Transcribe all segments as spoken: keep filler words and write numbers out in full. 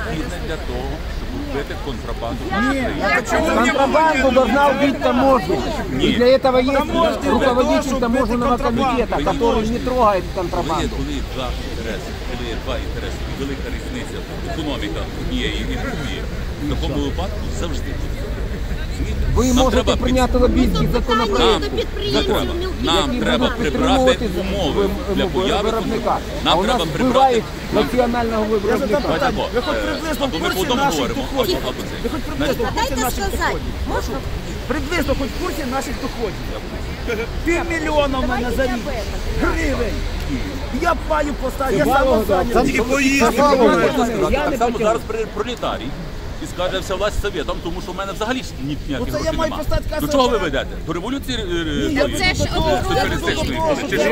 необхідне для того, щоб вбити контрабанду в нашій країні. Контрабанду должна убить таможня. И для этого есть руководитель таможенного комитета, который не трогает контрабанду. Коли є два інтереси, коли є два інтереси, і велика різниця, економіка однієї і другої, в такому випадку завжди. Ви можете прийняти лобійський законопроект. Нам треба прибрати умови для появи виробника. Нам треба прибрати національного виробника. Ви хоч приблизно в курсі наших доходів. Ви хоч приблизно в курсі наших доходів. Приблизно хоч в курсі наших доходів. Півмільйона в мене за рік. Гривень. Я паю поставлю, я сам останній. Так само зараз пролетарій. І скаже вся власть советом, тому що в мене взагалі ніяких грошей немає. До чого ви ведете? До революції соціалістичної?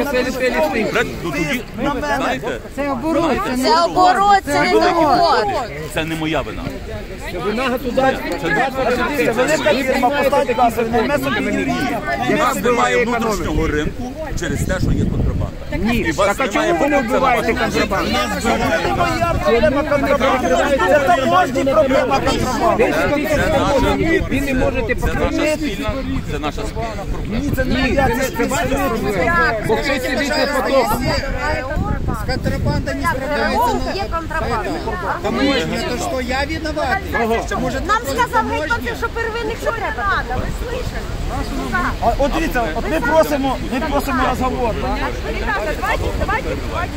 Це оборот, це оборот, це не оборот. Це не моя вина. Вина государства. Це велика фірма, поставить касу, найме собі юрія. У нас немає внутрішнього ринку через те, що є контрабанда. Ні, так а чому ви не вбиваєте контрабанду? Це моя проблема контрабанди. Це таможні проблема. Ви не можете покрити. Це наша спільна проблема. Ні, це не моя, це ваша проблема. Бо хтось сидить на потоку. С контрабандой не справляется. Є контрабанда. Таможня, то что, я виноват? Может, Нам сказав гетьман, що первинник, що треба. Ви слышали? А, От дивіться, от ми просимо, ми просимо розговор. Так? Ребята, давайте, давайте, давайте.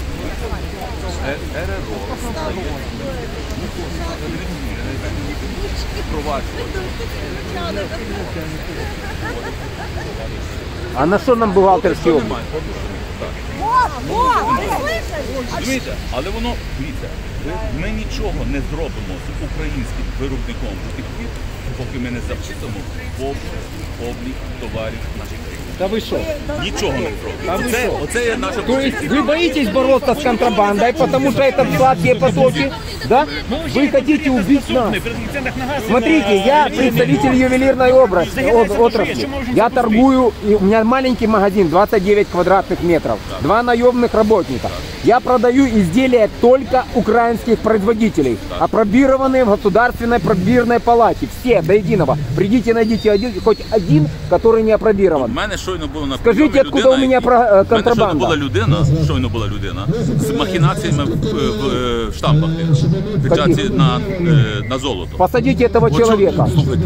А на що нам бухгалтерський облік? О, о, ви слышали? Розумієте? Але воно, дивіться, ми нічого не зробимо з українським виробником до тих пір, поки ми не запустимо повний облік товарів наших країн. Да вы что? Нічого не зробимо. Оце, оце є наша То есть позиція. вы боитесь бороться с контрабандой, потому что это сладкие потоки, да? Вы хотите убить нас. Смотрите, я представитель ювелирной отрасли. Я торгую, и у меня маленький магазин, двадцать девять квадратных метров, два наемных работника. Я продаю изделия только украинских производителей, апробированные в государственной пробирной палате. Все, до единого. Придите, найдите один, хоть один, который не апробирован. У мене щойно було на Скажіть, прийомі откуда у мене людина, про- мене контрабанда? щойно була людина, щойно була людина з махінаціями в, в, в штампах, печаті на, е, на золото. Посадите этого От що- человека. Слухайте,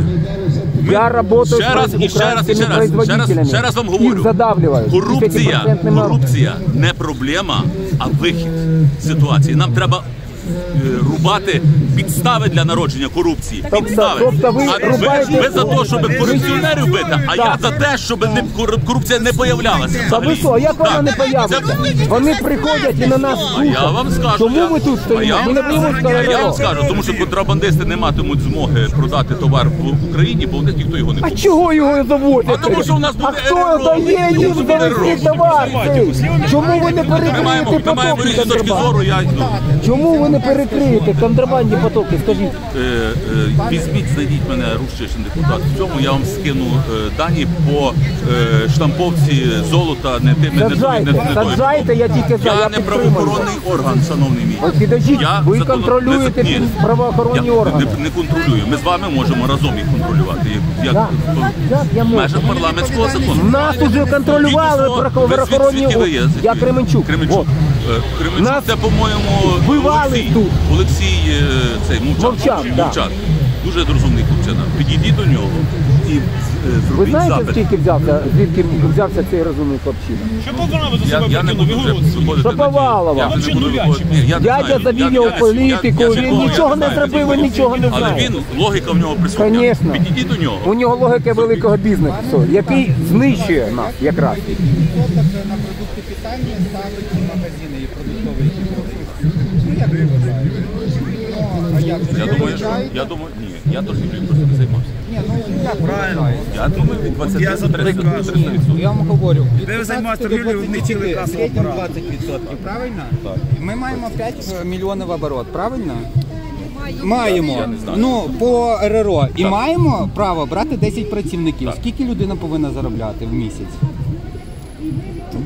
Я работаю ще раз, с і ще раз, і ще украинскими раз, ще раз, производителями. ще раз вам Их говорю, задавливают. корупція, десятипроцентным корупція не проблема, а вихід з ситуації. Нам треба е, рубати підстави для народження корупції. Підстави. тобто ви А рубаєте- ви за те, щоб корупціонерів бити, а я за те, щоб не, кор- корупція не появлялася. Та ви що, як вона не появиться? Це- Вони приходять і на нас А я вам слухають. скажу. Чому я, ви тут а стоїте? я, Ми не будемо я, я вам сказати. скажу, тому що контрабандисти не матимуть змоги продати товар в Україні, бо в них ніхто його не А купить. чого його заводять? А тому що у нас А буде хто РРО, дає їм буде завести РРО. товар? цей? Чому ви не Ми маємо, перекриєте ми маємо потоки різні точки зору, контрабанди? я йду. Чому ви не перекриєте контрабандні потоки? Скажіть. Е, е, візьміть, знайдіть мене Рущишин депутат. В цьому я вам скину е, дані по е, штамповці золота не тими, не Саджайте, тою, не тою. саджайте, я тільки за, Я я не підтримую. правоохоронний орган, шановний мій. От підождіть, Я ви закон- контролюєте Ні. правоохоронні Я органи. Не, не контролюю. Ми з вами можемо разом їх контролювати. Як, Так, в- так, так, я в можу. межах парламентського закону. Нас уже контролювали Згідно свого- правоохоронні звідки ви є? органи. Я Кременчук. Кременчук. От. Е, Кременчук Нас це, по-моєму, вбивали Олексій. тут. Олексій е, цей, Мовчан. Мовчан, да. Мовчан. Дуже розумний хлопчина. Підійдіть до нього і е, Ви зробіть знаєте, запит. скільки взявся, звідки взявся цей розумний хлопчина? Я, я не буду вже виходити на ті- Шаповалова. Я вже не буду виходити. Ні, я не Дядя знаю. завів Я- його я- в політику, я- я він цього нічого не знаю. зробив, він нічого не Але знає. він, логіка в нього присутня. Конечно. Підійдіть до нього. У нього логіка великого бізнесу, який знищує нас якраз. Відсоток на продукти питання ставить і магазини, і продуктові категорії. Ну, як ви вважаєте? Ну, а як же? Я Ви думаю, що, вважаєте? я думаю, ні, я торгівлею просто не займався. Ні, ну, як ви вважаєте? Я думаю, від двадцяти Я до тридцяти відсотків. Я вам говорю, від Ви займаєтесь п'ятнадцяти до торгівлею, не тіли двадцяти, касового середньо апарату. двадцять відсотків, правильно? Так. Ми маємо п'ять мільйонів оборот, правильно? Маємо. Ну, по РРО. І маємо право брати десять працівників. Скільки людина повинна заробляти в місяць? Ну, порахуйте собі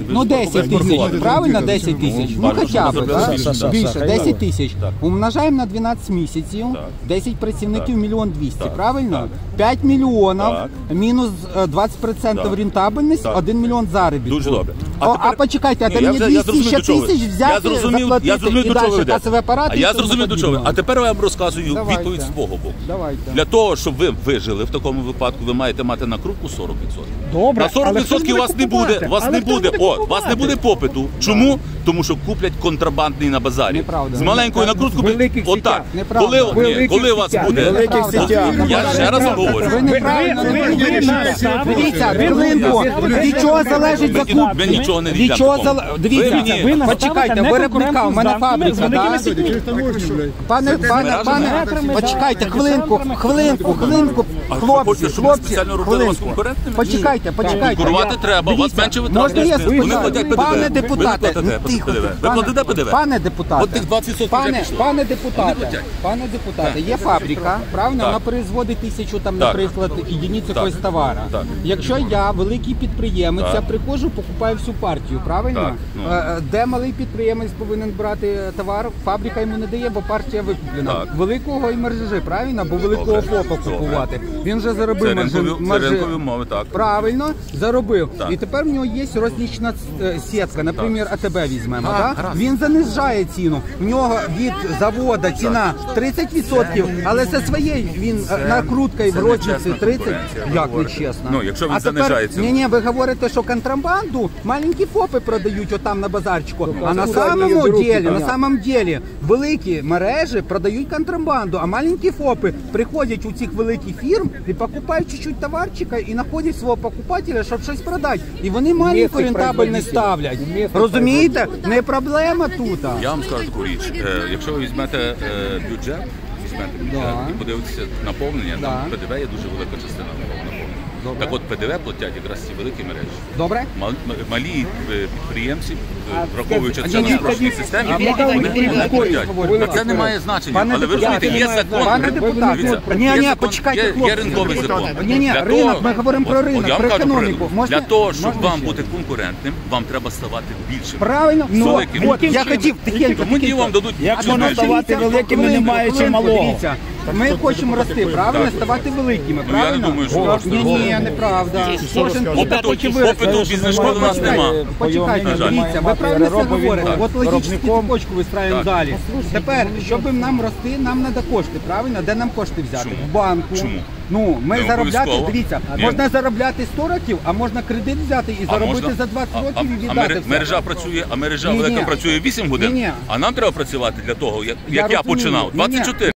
Ну десять тисяч, правильно? десять тисяч. Ну хоча б, так? Більше, десять тисяч. Умножаємо на дванадцять місяців, десять працівників, мільйон двісті, правильно? п'ять мільйонів, Так. мінус е, двадцять відсотків Так. рентабельність, Так. один мільйон заробітку. Дуже добре. А, тепер- а почекайте, а Ні, ти я мені вже- я двісті зрозумів, ще до чого ви. тисяч Я взяти, зрозумів, заплатити я зрозумів, і до чого ви далі йдете. касовий апарат. А і я тому зрозумів, до чого ви. подібне. А тепер я вам розказую Давайте. відповідь з свого боку. Давайте. Для того, щоб ви вижили в такому випадку, ви маєте мати накрутку сорок відсотків. Добре, На сорок але хто ж відсотків буде вас не буде, купувати? вас Але не хто ж буде, буде о, вас купувати? не буде попиту. Чому? Тому що куплять контрабандний на базарі. Неправда. З маленькою накруткою, Великих отак. сітях. Неправда. Коли, ні, Великих коли у вас сітях. буде, Великих сітях. я ще раз вам говорю. Ви неправильно ви- не ви- ви розумієте. нас ставите. Дивіться, Ви- хвилинку, ви- від чого залежить Ми- закупка? ми нічого не Від віддамо чого такому. залежить? Ви Дивіться, мені- Ви нас почекайте, ставите виробника, у мене неконкурентну з фабрика, великими да? сітьми. Пане, пане, пане, метрами, почекайте, да, хвилинку, метрами. хвилинку, хвилинку, А ви хлопці, хочете, щоб ми хлопці, спеціально робили вас хвилинку. конкурентними? Почекайте, почекайте. Конкурувати Я- треба, у вас Дивіться, менше витрат. можна я Вони спитаю? платять ПДВ. Пане Ви не депутате, платите ну, тихо, ПДВ. Ви пане- платите ПДВ? Пане депутате, От тих двадцять відсотків вже пане, пішло. пане Вони депутате, платять. пане депутате, є фабрика, правильно? Так. Вона производить тисячу, там, Так. наприклад, єдиниць якогось товара. Так. Якщо я, великий підприємець, Так. я приходжу, покупаю всю партію, правильно? Так, ну. Е, е, Де малий підприємець повинен брати товар, фабрика йому не дає, бо партія викуплена. Так. Великого і мережі, правильно? Бо великого Добре. ФОПа Добре. купувати. Він вже заробив Це маржи- ринкові- це маржи- ринкові умови, так. Правильно, заробив. Так. І тепер в нього є рознічна е, сітка, наприклад, АТБ візьмемо. Так, Так? гаразд. Він занижає ціну. В нього від заводу ціна тридцять відсотків, але це своєї він е, накруткою в це розниці нечесна тридцять. конкуренція, ви Як говорите. нечесно? Ну, якщо він а тепер, занижає ціну. Ні, ні, ви говорите, що контрабанду маленькі ФОПи продають отам на базарчику. А на самому беруть, ділі, на понятно. самом ділі, великі мережі продають контрабанду, а маленькі ФОПи приходять у цих великих фірм і покупають чуть-чуть товарчика і знаходять свого покупателя, щоб щось продати. І вони маленьку Місцевих рентабельність ставлять. производителів. Місцевих Розумієте? Не проблема тут. Я вам скажу таку річ. Е, Якщо ви візьмете е, бюджет, візьмете бюджет Да. і подивитеся наповнення, Да. там ПДВ є дуже велика частина наповнення. Добре. Так от ПДВ платять якраз ці великі мережі. Добре? Мал- м- Малі е, підприємці, е, враховуючи Ні, це ні, на спрощеній системі, а вони поки ви не не платять. говорите. Так це не має значення. Пане Але ви депутат, розумієте, є пане закон. Пане депутат, Дивіться, ні, є ні, закон, почекайте, є- Є хлопці. ринковий закон. Ні, ні, Для ринок, того- ми говоримо про от- ринок, от я вам про кажу економіку. ринок. Можна- Для того, щоб можна вам ще? бути конкурентним, вам треба ставати більшим. Правильно? Ну, Великим. от, я хотів, тихенько, Тому ті тихенько. вам дадуть Як чуть воно менше. ставати великими, Хвилинку, немає чи хвилинку, малого. дивіться. Ми хочемо рости, правильно? Так. Ставати великими, Ну, я не правильно? думаю, що ви Ні, ні, неправда. Кожен Опиту, хоче вирости. опиту бізнес-школи у нас нема. Почекайте, На жаль. дивіться, ви правильно це Робить він говорите. має. От логічну Виробником. цепочку вистраюємо Так. далі. Тепер, щоб нам рости, нам треба кошти, правильно? Де нам кошти взяти? Чому? В банку. Чому? Ну, ми Не заробляти, обов'язково. дивіться, Ні. можна заробляти сто років, а можна кредит взяти і А заробити можна- за двадцять а- років і а- а віддати мере- все. мережа працює, а мережа Ні-ні. велика працює вісім годин, Ні-ні. а нам треба працювати для того, як, Я як я розумію. починав, Ні-ні. двадцять чотири.